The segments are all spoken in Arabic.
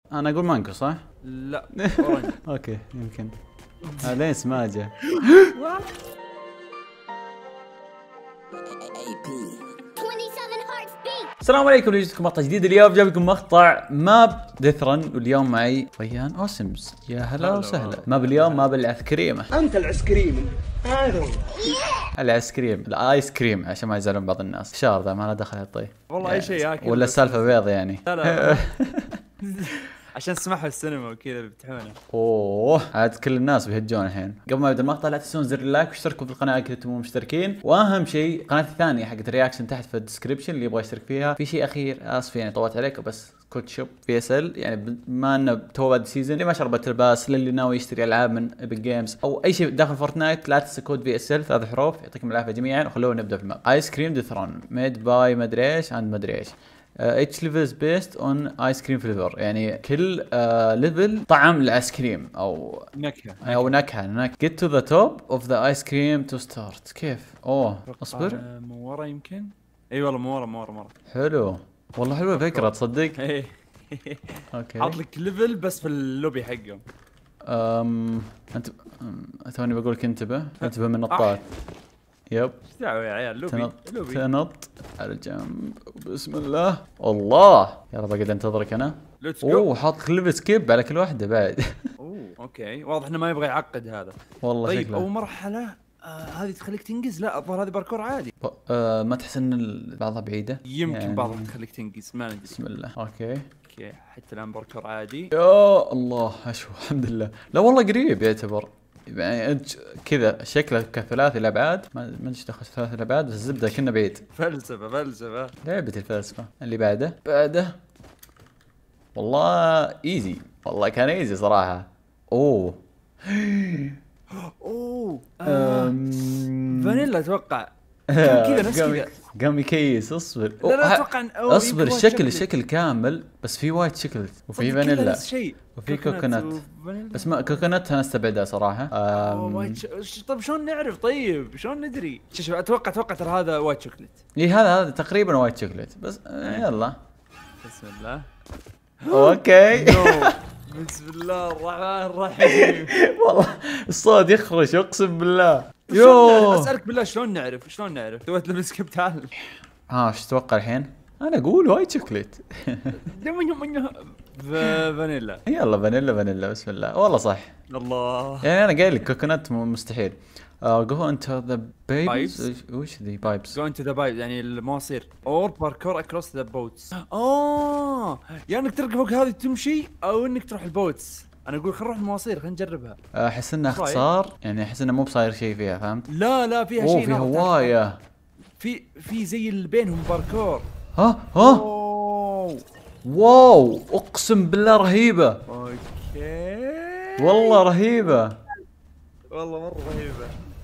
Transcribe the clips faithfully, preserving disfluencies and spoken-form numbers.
انا اقول مانجو صح؟ لا اورنج. اوكي يمكن لين سماجه. السلام عليكم، جيتكم مقطع جديد. اليوم جايب لكم مقطع ماب ديثرن، واليوم معي ريان اوسمز. يا هلا وسهلا. ماب اليوم ماب العسكريمه. انت العسكريمي هذا هو العسكريم الايس كريم عشان ما يزعلون بعض الناس. شهر ذا ما له دخل الطيب والله اي شيء ياكل ولا السالفه بيض يعني. لا لا عشان تسمعها السينما وكذا بيفتحونه. اوه عاد كل الناس بيهجون الحين. قبل ما يبدا المقطع لا تنسون زر اللايك واشتركوا في القناه اذا كنتم مشتركين، واهم شيء قناتي الثانيه حقت الرياكشن تحت في الديسكربشن اللي يبغى يشترك فيها. في شيء اخير اسف يعني طولت عليك، بس كود شوب في اس ال يعني بما انه تو باد سيزون اللي ما شربت الباس، للي ناوي يشتري العاب من ايبك جيمز او اي شيء داخل فورتنايت لا تنسى كود في اس ال ثلاث حروف. يعطيكم العافيه جميعا وخلونا نبدا في الماب. ايس كريم ديثرون ميد باي مدري ايش عند مدري ايش. اتش ليفلز بيست اون ايس كريم فليفر، يعني كل ليفل طعم الايس كريم او نكهه او نكهه نكهه. جيت تو ذا توب اوف ذا ايس كريم تو ستارت. كيف؟ اوه اصبر من ورا يمكن. اي والله من ورا من ورا مره. حلو والله، حلوه الفكره تصدق. ايه اوكي حاط لك ليفل بس في اللوبي حقهم. امم انت توني بقول لك انتبه انتبه من النطات. يب ايش دعوه يا عيال؟ لوبي تنط لوبي تنط على جنب. بسم الله الله. يلا بقعد انتظرك انا. ليتس جو. اوه حاط ليفل سكيب على كل واحده بعد. اوه اوكي واضح انه ما يبغى يعقد هذا. والله طيب شكله اول مرحله آه هذه تخليك تنقز. لا الظاهر هذه باركور عادي. ب... آه ما تحس ان ال- بعضها بعيده؟ يمكن يعني... بعضها تخليك تنقز ما ندري. بسم الله. اوكي اوكي حتى الان باركور عادي. يا الله اشوف الحمد لله. لا والله قريب يعتبر، يعني انت كذا شكله كثلاثي الابعاد. ما ما ادري ايش دخل ثلاثي الابعاد، بس الزبده كنا بعيد. فلسفه فلسفه. لعبه الفلسفه. اللي بعده بعده والله ايزي، والله كان ايزي صراحه. اوه اوه آه. أم... فانيلا اتوقع. كان كذا نفس قام- كذا. قام يكيس. اصبر لا لا أوه، اتوقع إن- أوه، اصبر يمكن الشكل وايت الشكل كامل، بس في وايت شوكلت وفي صدق كلها فانيلا نفس الشيء. وفي كوكونات. وفانيلا. بس ما كوكونات انا استبعدها صراحه. أوه، أم... وايت ش... طيب شلون نعرف؟ طيب شلون ندري؟ شوف شوف اتوقع اتوقع ترى هذا وايت شوكليت. اي هذا هذا تقريبا وايت شوكلت بس. آه، يلا بسم الله. اوكي. بسم الله الرحمن الرحيم. والله الصوت يخرش اقسم بالله. شلون يو نعرف؟ اسالك بالله شلون نعرف؟ شلون نعرف؟ سويت له سكيب. تعال. ها ايش تتوقع الحين؟ انا اقول وايت شوكليت. فانيلا. يلا فانيلا فانيلا بسم الله. والله صح، الله. يعني انا قايل لك كوكونات م- مستحيل. جو انت ذا بايبس. Pipes؟ وش ذي بايبس؟ جو انتو ذا بايب يعني المواصير. اور باركور اكروس ذا بوتس. اوه يعني انك تركب فوق هذه تمشي او انك تروح البوتس. انا اقول خلينا نروح المواصير خلينا نجربها. احس انه رأيك؟ اختصار، يعني احس انه مو بصاير شيء فيها، فهمت؟ لا لا فيها اوه شيء. في نار. هوايه. في في زي اللي بينهم باركور. ها ها اوه واو اقسم بالله رهيبه. اوكي والله رهيبه. والله مره رهيبه.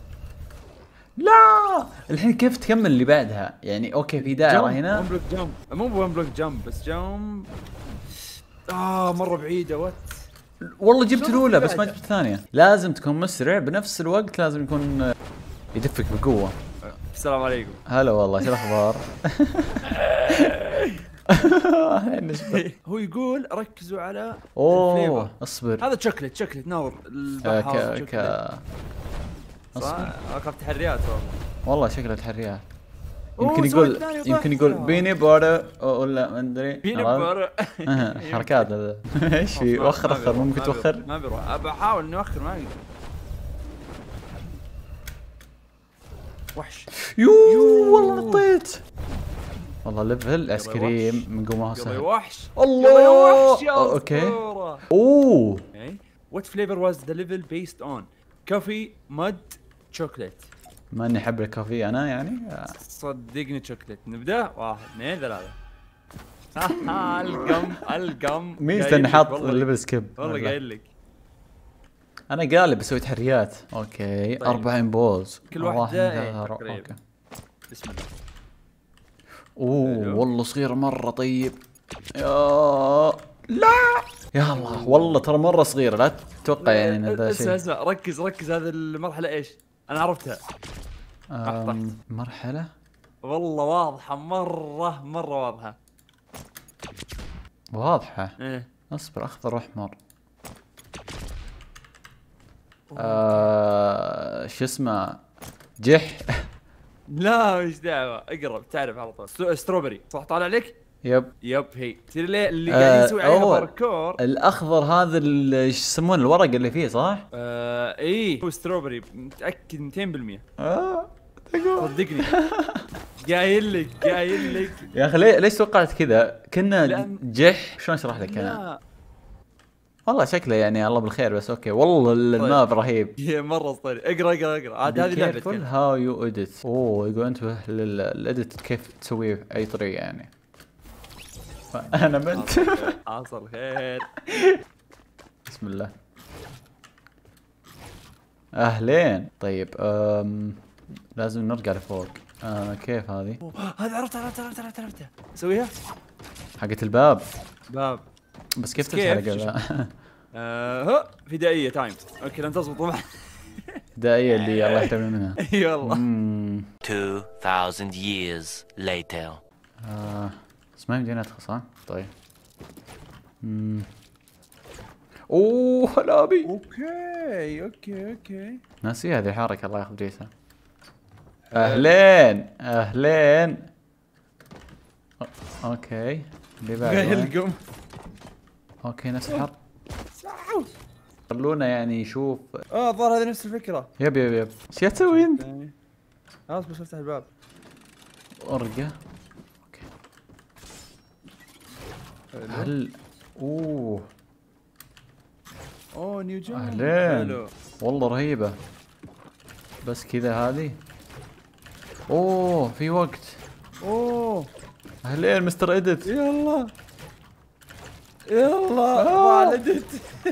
لا الحين كيف تكمل اللي بعدها؟ يعني اوكي في دائره هنا. ون بلوك جمب. مو ون بلوك جمب بس جمب. اه مره بعيده. وات والله جبت شلون الاولى في بس ما بعدها؟ جبت الثانيه. لازم تكون مسرع بنفس الوقت، لازم يكون آه، يدفك بقوه. السلام عليكم. هلا والله شو الاخبار؟ هو يقول ركزوا على اوه الفليفر. اصبر. هذا شوكليت شوكليت نور آه، البحر. ك شوكليت. ك صح اخاف تحريات والله. والله شكله تحريات. أوه، يمكن سوى يقول الثاني يمكن يقول ضحكة. بيني بورا ولا ما ادري. بيني عرفت؟ بر. أها، حركات هذا. ايش في؟ ما- وخر ما اخر بيروح، ممكن ما توخر. بيروح، ما بيروح. ابى احاول اني اوخر ما اقدر. وحش. يو يو. والله نطيت. والله ليفل ايس كريم من قوم ما هو يلا يا سهل. وحش. الله. يلا يا وحش يا اوكي. أسطورة. اوه Okay. What flavor was the level based on? Coffee, mud, chocolate. ما اني احب الكافي انا يعني. صدقني شوكليت. نبدا واحد اثنين ثلاثة. ها القم القم. مين قايل استنى لك حاط والله- الليفل سكيب. والله قايل لك. انا قالب بسوي تحريات. اوكي طيب. اربع امبولز كل واحد واحدة من إيه، ذا- تقريبا. اوكي. بسم الله. اوه حلو. والله صغير مره طيب. يا لا يا الله والله ترى مره صغيره، لا تتوقع يعني ان ذا اسمع شيء. اسمع ركز ركز. هذه المرحلة ايش؟ انا عرفتها. أم، مرحله والله واضحة مرة مرة واضحة. واضحه. ايه اصبر اخضر واحمر. آه شو اسمه جح. لا مش دعوه، اقرب تعرف على طول. سترو- ستروبري صح طالع لك؟ يب. يب هي تصير اللي, اللي آه، قاعد يسوي عليها أول. باركور. الاخضر هذا ال- شو يسمونه الورق اللي فيه صح؟ آه ايه هو ستروبري متاكد مئتين بالمئة. اه صدقني قايل لك قايل لك. يا اخي ليه- ليش توقعت كذا؟ كنا لأن- جح. شلون اشرح لك انا؟ لا والله شكله يعني الله بالخير بس اوكي. والله الماب رهيب. هي مره اسطوري. اقرا اقرا اقرا عاد هذه لعبتك. هاو يو اديت. اوه يقول انتبه للاديت كيف تسويه باي طريقه يعني. انا منت. حاصل خير. بسم الله. اهلين. طيب أم لازم نرجع لفوق. آه كيف هذه؟ أوه، هذا عرفت عرفت عرفت عرفت عرفت سويها. حقت الباب. باب. بس كيف كيف؟ تفتح القلب؟ آه ها فدائيه تايم. اوكي لن تزبط طبعا. دائية اللي الله يحرمنا منها. اي والله. مم. two thousand years later. آه. بس ما يمدينا ندخل صح؟ طيب. مم. اوه هلابي. اوكي اوكي اوكي. ناسي هذه الحركة الله ياخذ جيسها. اهلين اهلين. أو- اوكي اللي بعده. قايلكم. اوكي نفس الحرب. خلونا يعني نشوف. اه الظاهر هذه نفس الفكره. يب يب يب. ايش تسوي انت؟ يعني خلاص بس افتح الباب. ارقى. اوكي. هل اوه اوه نيو جيم. اهلين. والله رهيبة. بس كذا هذه. اوه في وقت. اوه اهلين مستر اديت. يلا يلا آه. والدت.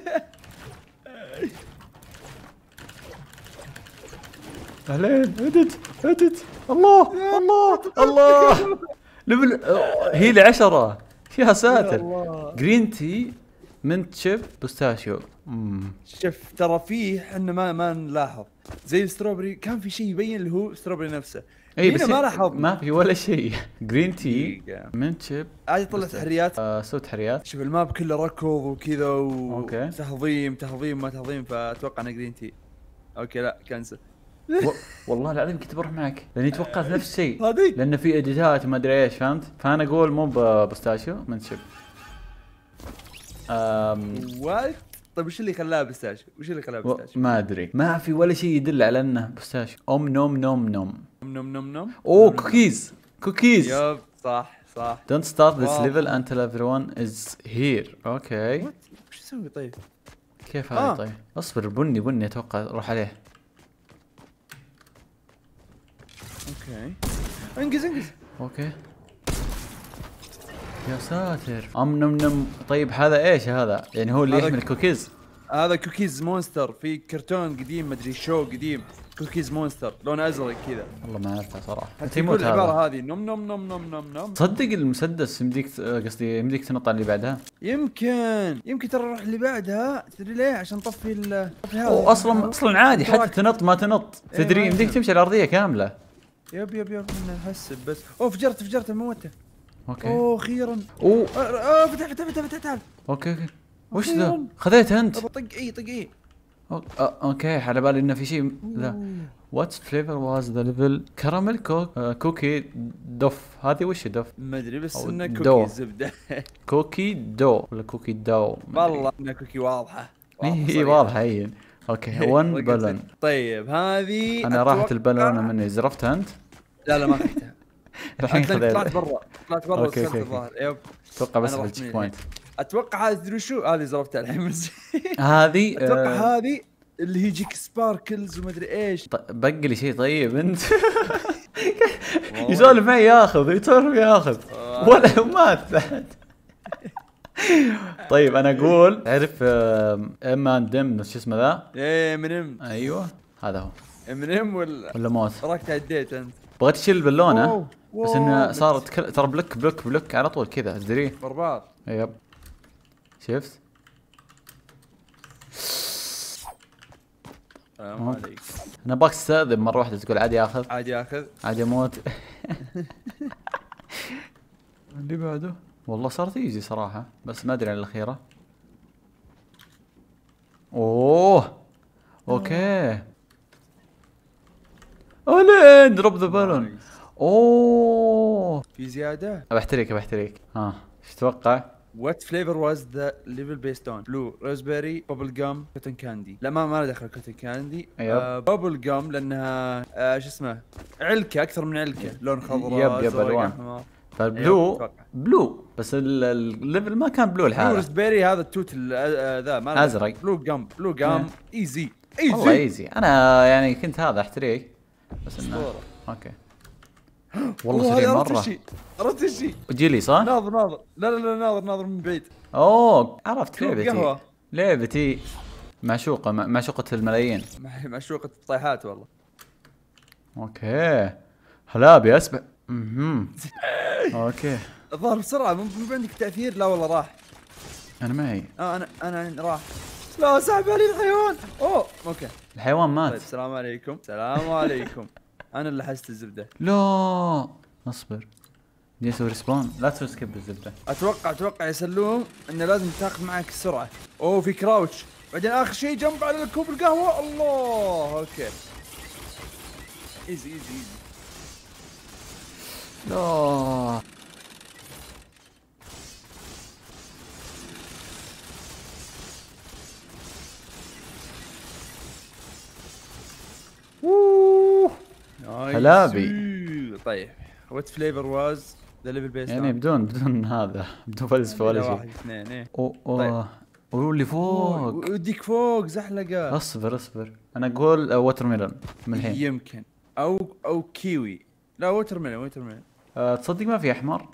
اهلين اديت اديت. الله الله الله. ليفل هي العشرة. يا ساتر. جرين تي منت شيب بوستاشيو. امم شوف ترى فيه احنا ما ما نلاحظ زي الستروبري كان في شيء يبين اللي هو ستروبري نفسه. اي هنا بس ما لاحظ. ما في ولا شيء. جرين تي دقيقة. منت شيب. عاد يطلع تحريات. آه سوي تحريات. شوف الماب كله ركض وكذا أوكي. وتهضيم تهضيم ما تهضيم فاتوقع انه جرين تي. اوكي لا كنسل. و... والله العظيم كنت بروح معك لاني توقعت نفس الشيء. هذه لانه في اديتات وما ادري ايش فهمت. فانا اقول مو ببوستاشيو منت شيب. أم... وات. طيب وش اللي خلاه بستاشيو؟ وش اللي خلاه و... بستاشيو؟ ما ادري. ما في ولا شيء يدل على انه بوستاشيو. ام نوم نوم نوم. نم نم نم. اوه نم نم. كوكيز كوكيز. يب صح صح. Don't start this واو. level until everyone is here. اوكي. وات؟ وش اسوي طيب؟ كيف هذا آه. طيب؟ اصبر بني بني اتوقع روح عليه. اوكي. انقز انقز. اوكي. يا ساتر. ام نم نم. طيب هذا ايش هذا؟ يعني هو اللي هذا يحمل ك- الكوكيز. هذا كوكيز مونستر في كرتون قديم مدري شو قديم. كوكيز مونستر لونه ازرق كذا. والله ما اعرفه صراحه. حتى يموت يقول العباره هذا. هذه نم نم نم نم نم نم. تصدق المسدس يمديك ت- قصدي يمديك تنط على اللي بعدها. يمكن يمكن ترى نروح اللي بعدها تدري ليه عشان نطفي ال طفي هذا. واصلا اصلا عادي حتى تنط ما تنط. إيه، تدري ما يمديك يفهم. تمشي الارضيه كامله. يب يب يب نحسب بس. اوه فجرت فجرت موته. اوكي. اوه اخيرا. اوه آه، آه، فتح فتح فتح فتح تعال. اوكي اوكي. وش ذا؟ أخيراً. خذيت انت؟ طب طق اي طق اي. أو- آه، اوكي على بالي انه في شيء لا. وات فليفر واز ذا ليفل كراميل كوك كوكي دوف. هذه وش دوف؟ ما ادري بس أو انه دو. كوكي زبده. كوكي دو ولا كوكي دو؟ ما أدري. والله انه كوكي واضحه. اي واضحة هي صريحة. واضحه هي. اوكي ون ركز بالون. فيه. طيب هذه انا راحت أتوقع- البالونه مني. زرفتها انت؟ لا لا ما اخذتها. الحين أنت طلعت خذيتها. برا طلعت برا أوكي، ودخلت أوكي، الظاهر. يب اتوقع بس أنا في رحت التشيك من بوينت. اتوقع هذه تدري شو هذه زرفتها الحين بس. هذه اتوقع آه، هذه اللي هي يجيك سباركلز ومدري ايش. ط- بقى لي شيء طيب انت. يسولف معي ياخذ يسولف ياخذ ولا مات. طيب انا اقول تعرف ام اند ام شو اسمه ذا؟ ايه من ام ايوه هذا هو. من ام ولا ولا موت؟ راك تعديت انت. بغيت اشيل البالونه واو، بس واو، انه بس- صار تكل... ترى بلوك بلوك بلوك على طول كذا تدري. برباط. يب شفت؟ السلام عليك. انا باك استاذن مره واحده تقول عادي اخذ عادي ياخذ. عادي اموت. اللي بعده والله صارت ايزي صراحه بس ما ادري عن الاخيره. اوه اوكي. الين دروب ذا بالون. نايس. اوه في زياده. بحتريك بحتريك. ها ايش تتوقع؟ What flavor was the level based on? Blue, raspberry, bubble gum, cotton candy. لا ما ما له دخل cotton candy. يب. آه bubble gum لانها آه شو اسمه علكه اكثر من علكه، لون خضراء يب يب زرق، الوان. أحمر. فالبلو أتوقع. بلو بس ال- الليفل ما كان بلو بلو الحالة. راسبيري هذا التوت ال- آه، ذا ما له أزرق. دخل. بلو جام بلو جام ايزي والله ايزي. ايزي. انا يعني كنت هذا احتريك بس انه أسطورة. اوكي. والله سريع مرة. عرفت الشيء. جيلي صح؟ ناظر ناظر لا لا لا ناظر ناظر من بعيد. اوه عرفت كوب لعبتي. قهوة. لعبتي معشوقة معشوقة الملايين. مع- معشوقة الطيحات والله. اوكي هلابي اسبح. اها اوكي الظاهر بسرعة مو مو عندك تأثير. لا والله راح. انا معي. آه انا انا راح. لا سحب علي الحيوان. اوه اوكي. الحيوان مات. طيب السلام عليكم السلام عليكم. انا اللي حست الزبدة. لا اصبر بدي اسوي ريسبون. لا تسوي سكيب الزبدة. اتوقع اتوقع يا سلوم انه لازم تاخذ معك السرعة. اوه في كراوتش. بعدين اخر شيء جنب على الكوب القهوة. الله اوكي. ايزي ايزي ايزي. لا اوه نايس. هلابي. طيب وات فليفر واز ذا ليفل بيست يعني بدون بدون هذا بدون فلسفة ولا واحد شيء. اثنين ايه. اوه طيب. اوه اوه اللي فوق. وديك فوق زحلقة. اصبر اصبر انا اقول ووتر ميلون من الحين. يمكن او او كيوي. لا ووتر ميلون ووتر ميلون. أه تصدق ما في احمر.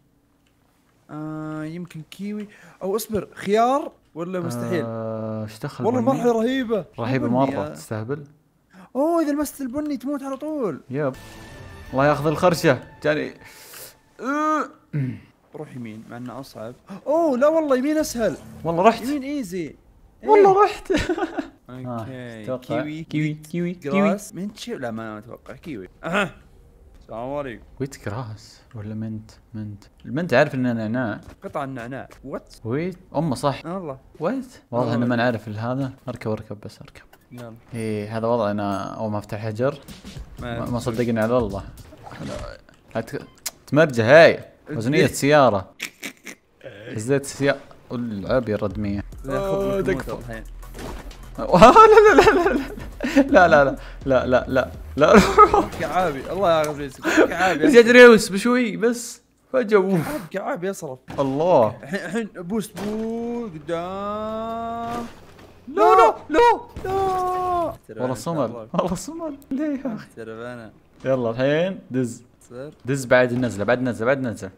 آه يمكن كيوي او اصبر خيار ولا مستحيل. أه ايش دخل والله بني؟ مرحلة رهيبة. رهيبة بني، مرة آه. تستهبل. اوه اذا لمست البني تموت على طول. يب الله ياخذ الخرشة جاني. أه. روح يمين مع انه اصعب. اوه لا والله يمين اسهل. والله رحت. يمين ايزي. والله رحت. اوكي تتوقع؟ كيوي كيوي كيوي كيوي. جراس منت لا ما اتوقع كيوي. أه. السلام عليكم. ويت جراس ولا منت منت. المنت عارف انه نعناع. قطع النعناع. وات. ويت امه صح. والله ويت واضح انه ما نعرف هذا. اركب اركب بس اركب. يلا ايه هذا وضعنا اول ما افتح حجر. ما ما صدقني على الله. هت- تمرجة هاي وزنية سيارة. هزيت سيارة العاب الردمية. آه، تكفى. الحين. لا لا لا لا لا لا لا لا لا لا لا كعابي الله ياخذ رزقك. كعابي رجعت ريوس بشوي بس فجأة اوف كعابي يصرف. الله. الحين الحين بوست بو قدام. لا لا لا لا والله صمل والله صمل ليه يا اخي. تعرف انا يلا الحين دز صر. دز بعد النزلة بعد النزلة بعد النزلة.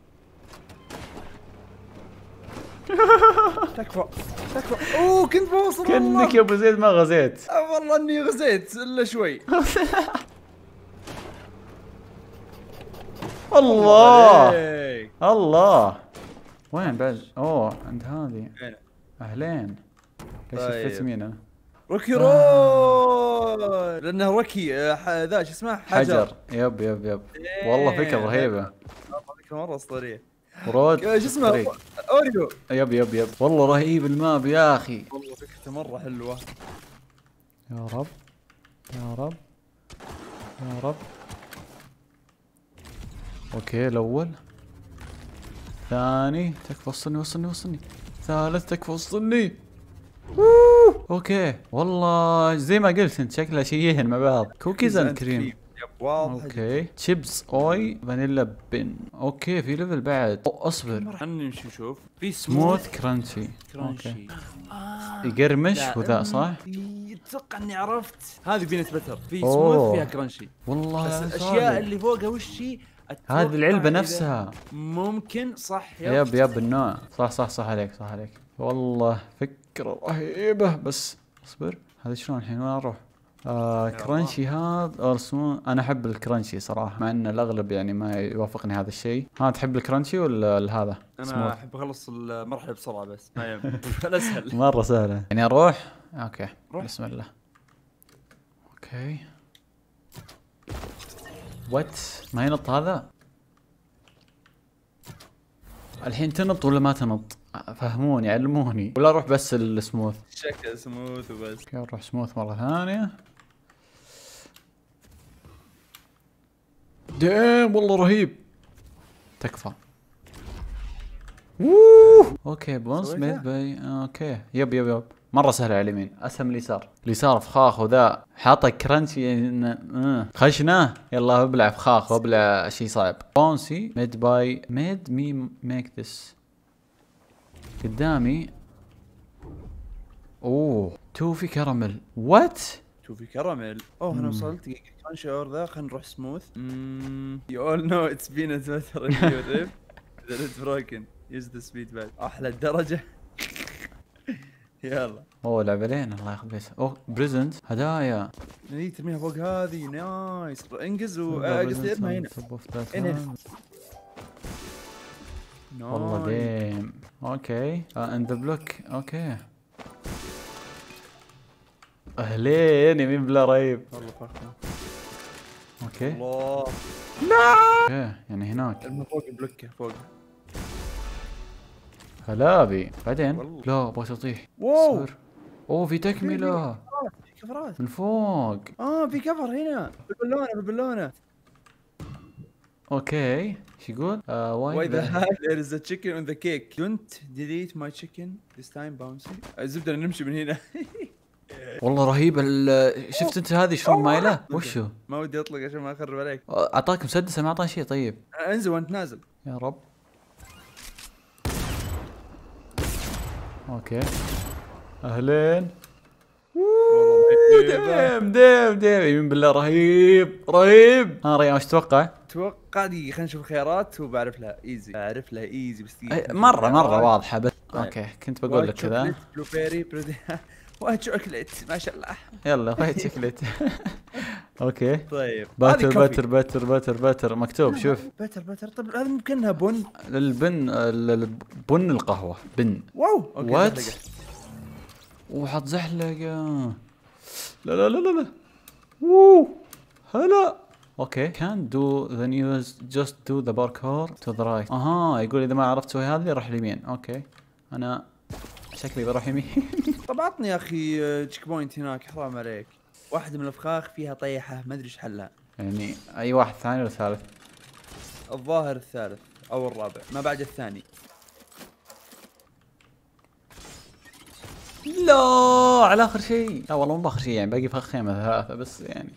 تكفى تكفى. اوه كنت بوصل كأنك يا ابو زيد ما غزيت. آه، والله اني غزيت الا شوي. الله عليك. الله وين بعد؟ اوه عند هذه. وين؟ اهلين. ليش طيب. لفيت يمين انا؟ روكي رول لانه روكي آه، ح- ذا شو اسمه حجر. حجر يب يب يب. والله فكرة رهيبة. والله فكرة مرة اسطورية. ورود شو اسمه طريق. اوريو. يب يب يب والله رهيب الماب يا اخي. والله فكرته مرة حلوة. يا رب يا رب يا رب. اوكي الاول ثاني تكفى وصلني وصلني وصلني. ثالث تكفى وصلني. أوه. اوكي والله زي ما قلت انت شكلها شيئين مع بعض. كوكيز اند كريم. يب واضح. اوكي تشيبس اوي فانيلا بن. اوكي في ليفل بعد. أو اصبر. خلينا نمشي نشوف. في سموث كرانشي. كرانشي. يقرمش لا، وذا صح؟ اتوقع اني عرفت. هذه بينت بتر في أوه. سموث فيها كرانشي. والله بس يا الاشياء صادق. اللي فوقها وش هي؟ أتوقع هذه العلبة إذا نفسها. ممكن صح يب يب النوع صح صح صح عليك صح عليك. والله فكرة رهيبة بس اصبر. هذا شلون الحين وين اروح؟ آه كرانشي هذا ارسمون. انا احب الكرانشي صراحة مع ان الاغلب يعني ما يوافقني هذا الشيء. ها تحب الكرانشي ولا هذا؟ انا سموث. احب اخلص المرحله بسرعه بس ما يهم. الاسهل. مرة سهلة يعني اروح. اوكي روح. بسم الله. اوكي وات ما ينط هذا. الحين تنط ولا ما تنط؟ فهموني علموني ولا اروح بس السموث؟ شكل سموث وبس. اوكي نروح سموث مرة ثانية. دام والله رهيب. تكفى. ووووه. اوكي بونس سويتها؟ ميد باي اوكي يب يب يب مرة سهلة على اليمين، اسهل من اليسار. اليسار فخاخ وذا حاطه كرانشي آه. خشناه يلا ابلع فخاخ وابلع شيء صعب. بونسي ميد باي ميد مي ميك ذس قدامي. اوه توفي كراميل وات؟ شوفي كراميل. اوه انا وصلت دقيقة كان شعور ذا. خلينا نروح سموث. يو اول نو اتس بين ات ماتر ان يو ريب ذات اتس بروكن يوز ذا سبيد باك. احلى الدرجة. يلا اوه لعبلين الله ياخذ بيس. اوه بريزنت هدايا. ني ترميها فوق هذه. نايس انقز و آه، قصدي ارمها هنا. هنا. والله ديم. اوكي ان ذا بلوك. اوكي اهلين يمين بلا رهيب. والله فخمة. اوكي الله. اوكي يعني هناك ارمي فوق البلوكة فوق. هلابي بعدين. والله. لا ابغى تطيح. واو. صار. اوه في تكملة في كفرات. من فوق. اه في كفر هنا بالبالونة بالبالونة. اوكي ايش يقول؟ Why واي the hell there is a chicken on the cake? Don't delete my chicken this time bouncy. الزبدة نمشي من هنا. والله رهيب. ال- شفت انت هذه شلون مايله؟ وشو؟ ما ودي اطلق عشان ما اخرب عليك. اعطاك مسدس ما اعطاني شيء. طيب انزل وانت نازل. يا رب. اوكي اهلين. ديم ديم ديم يمين بالله رهيب رهيب. ها ريان وش تتوقع؟ اتوقع دقيقة خلينا نشوف الخيارات وبعرف لها ايزي. اعرف لها ايزي بس دقيقة. أي- مرة مرة واضحة بس. طيب. اوكي كنت بقول لك كذا. بلو بيري برودي. وايت شوكليت ما شاء الله. يلا وايت شوكليت. اوكي طيب باتر هذه باتر باتر باتر باتر مكتوب شوف. بتر بتر. طب هذا ممكنها بن. البن ال- ال- بن القهوة بن. واو اوكي. وات؟ زحلقة. وحط زحلقة. لا لا لا لا لا. ووو هلا. اوكي كان دو ذا نيوز جاست دو ذا باركور تو ذا رايت. اها يقول اذا ما عرفت تسوي هذه روح اليمين. اوكي انا شكلي بروح يمين. طب عطني يا اخي تشيك بوينت هناك حرام عليك. واحدة من الافخاخ فيها طيحة ما ادري ايش حلها. يعني اي واحد ثاني ولا ثالث؟ الظاهر الثالث او الرابع ما بعد الثاني. لا على اخر شيء. لا والله مو باخر شيء يعني باقي فخين ثلاثة بس يعني.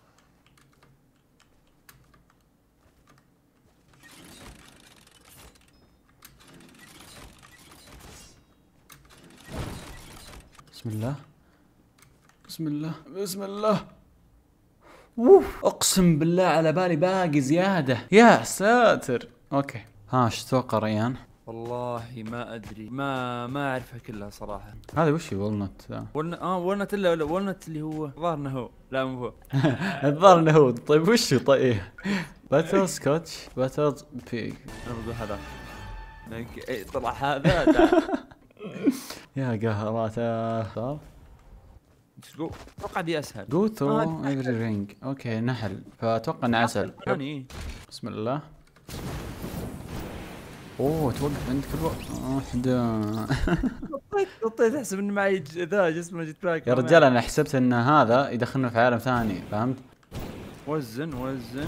بسم الله بسم الله بسم الله. اوف اقسم بالله على بالي باقي زيادة يا ساتر. اوكي ها ايش تتوقع ريان؟ والله ما ادري ما ما اعرفها كلها صراحة. هذا وش والنت ذا؟ ولن اه ولنت الا ولا ولنت اللي هو ظاهر انه هو. لا مو هو. الظاهر انه هو. طيب وش طيب؟ باتر سكوتش باتر بيج. انا بقول هذا. لك- إيه، طلع هذا. تعال. يا قهرات صار. ايش تقول؟ اتوقع دي اسهل. جو ثرو آه، ايفري رينج. اوكي نحل فاتوقع انه عسل. ثاني. بسم الله. اوه توقف عند كل وقت. واحدة. طيب طيب احسب ان معي ج- ذا جسمه جيت باك. يا رجال انا حسبت ان هذا يدخلنا في عالم ثاني فهمت؟ وزن وزن.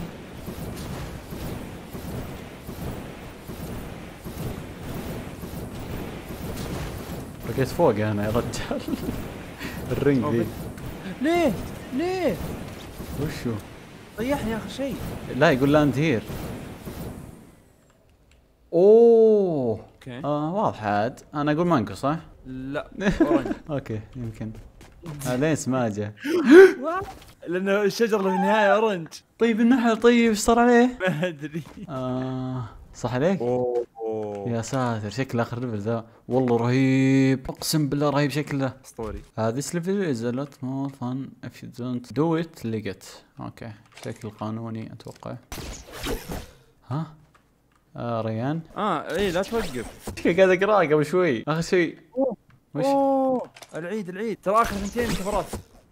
بقيت فوق انا يا رجال. الرينج ذي. ليه؟ ليه؟ وشو؟ طيحني اخر شيء. لا يقول لاند هير. اوه اوكي. آه واضح عاد. انا اقول مانجو صح؟ لا اورنج. اوكي يمكن. آه لين سماجه. لانه الشجر اللي في النهايه اورنج. طيب النحل طيب ايش صار عليه؟ ما ادري. آه صح عليك؟ اوه يا ساتر شكله اخر ليفل ذا والله رهيب. اقسم بالله رهيب شكله. اسطوري. Uh, this level is a lot more fun if you don't do it legal. اوكي شكل قانوني اتوقع. ها؟ آه ريان؟ اه اي لا توقف. قاعد اقراه قبل شوي اخر شيء. وش؟ اوه العيد العيد ترى اخر ثنتين كفرات.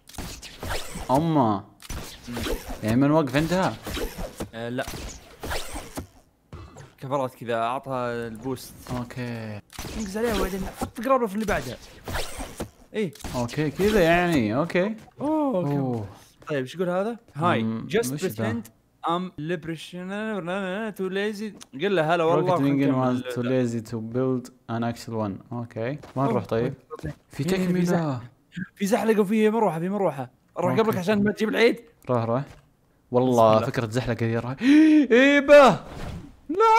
اما يعني من وقف عندها؟ آه لا كفرات كذا اعطها البوست. اوكي انقز عليها وبعدين حط قرابه في اللي بعدها. ايه اوكي كذا يعني. اوكي اوه اوكي. اوه طيب ايش يقول هذا؟ هاي أمم، جست وش ذا؟ بريتند ام ليبريشن تو ليزي. قل له هلا والله. روكت خلنا وينجن نكمل. was too lazy to build an actual one. اوكي وين نروح طيب؟ في هنا في تكملة. زحلقة. في زحلقه وفي مروحه في مروحه. روح أوكي. قبلك عشان ما تجيب العيد. روح روح. بسم والله الله. فكرة زحلقة ذي راح. ايبه لا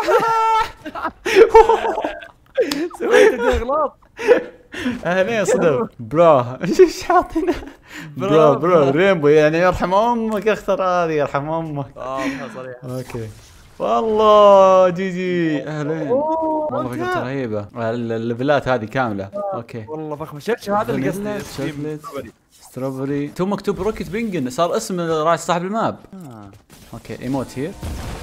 سويت اغلاط. اهلين صدق برو. ايش حاطين؟ برو برو، برو برو. ريمبو يعني يرحم امك اختار هذه يرحم امك. اه صريح. اوكي والله جي جي اهلين. اوه والله فكرة أوكي. رهيبة. ال- الليفلات هذه كاملة. اوكي والله فخم. شوف شوف هذا اللي فانيلا، قصدي. شوكليت، ستروبري. تو مكتوب روكيت بينجن صار اسم راس صاحب الماب. آه. اوكي ايموت هير.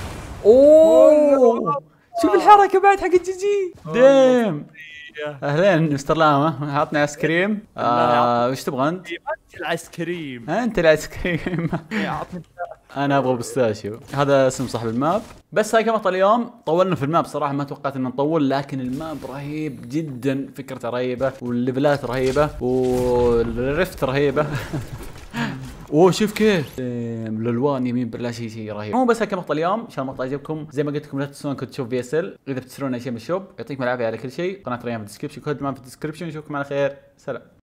اوه شوف الحركة بعد حق الجي جي. ديم اهلين مستر لاما عطني ايس كريم. آه وش تبغى انت؟ انت الايس كريم. انت الايس كريم. عطني. انا ابغى بستاشيو. هذا اسم صاحب الماب. بس هاي كم مقطع اليوم. طولنا في الماب صراحه ما توقعت ان نطول لكن الماب رهيب جدا. فكرته رهيبه والليفلات رهيبه والريفت رهيبه. اوه شوف كيف الالوان يمين بالله شيء شيء رهيب. مو بس هاي كم مقطع اليوم. ان شاء الله المقطع عجبكم. زي ما قلت لكم لا تنسون كنت تشوف في اس ال اذا بتشترون اي شيء من الشوب. يعطيكم العافيه على كل شيء. قناه ريان في الديسكربشن كود مان في الديسكربشن. نشوفكم على خير. سلام.